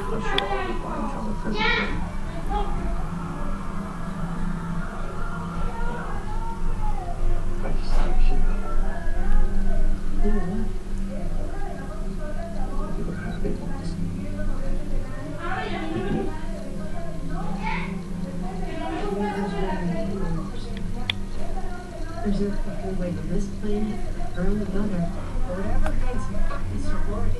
I'm sure I'll be fine until the prison. I just think she you were happy once. There's no fucking way to this planet or on another, or whatever makes a fucking sorority.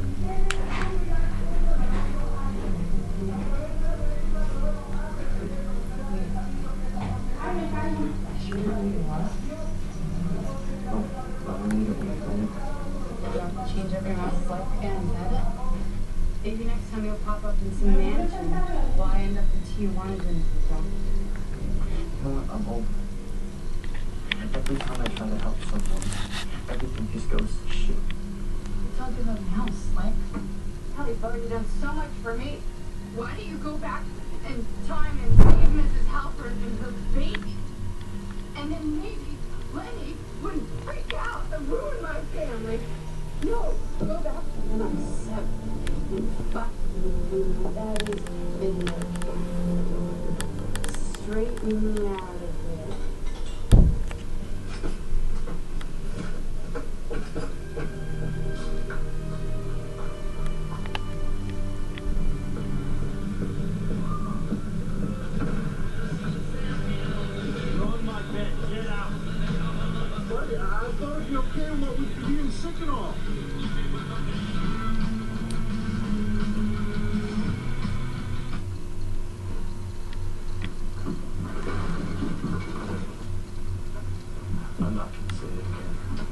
Sure you was. Oh, I need it when I go in. You have to change everyone else's life again, is that it? Maybe next time you'll pop up in some mansion while I end up in Tijuana doing some You know what? I'm over. Every time I try to help someone, everything just goes to shit. I told you about my house, like, hell, you've already done so much for me. Why don't you go back in time and save Mrs. Halpern and her baby? And then maybe Lenny wouldn't freak out and ruin my family. No, go back when I'm 7. And fuck you. That is big. Straighten me out of here. I thought it'd be okay with you being sick and all. I'm not gonna say it again.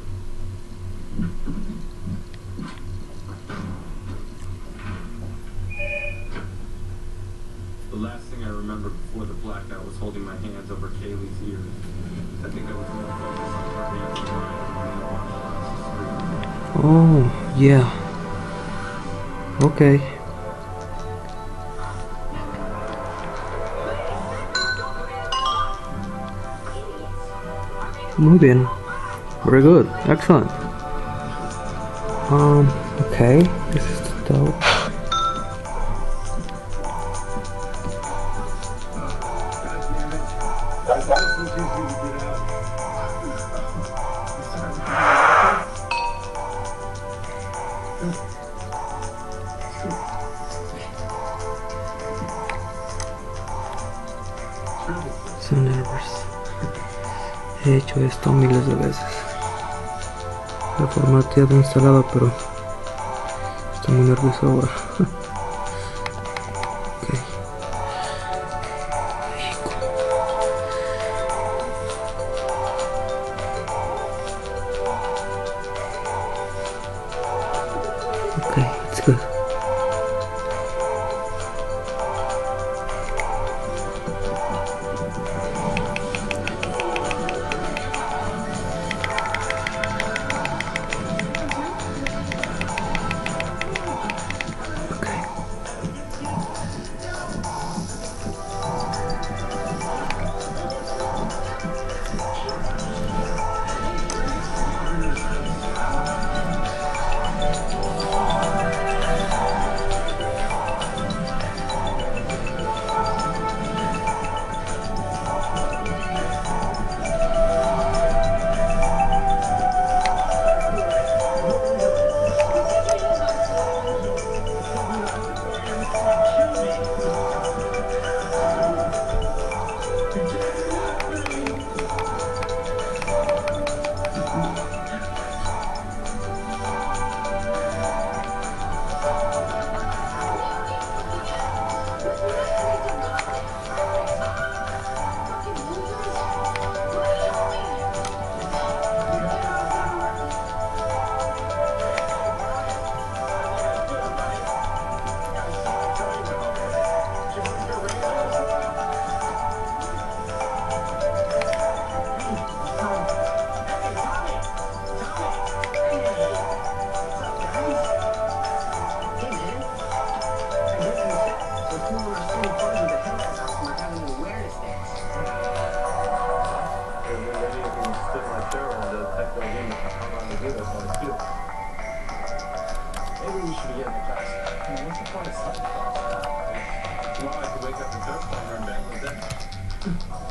The last thing I remember before the blackout was holding my hands over Kaylee's ears. I think I was more focused on her hands and mine than I watched across the street. Oh, yeah. Okay. Muy bien. Very good. Excellent. Okay. This is the dope. So nervous. He hecho esto miles de veces. Lo he formateado instalado, pero estoy muy nervioso ahora. Ok. México. Okay, it's good. Maybe we should get in the class. What's the point of Santa Claus? Well, I could wake up in Turkey and Bangladesh.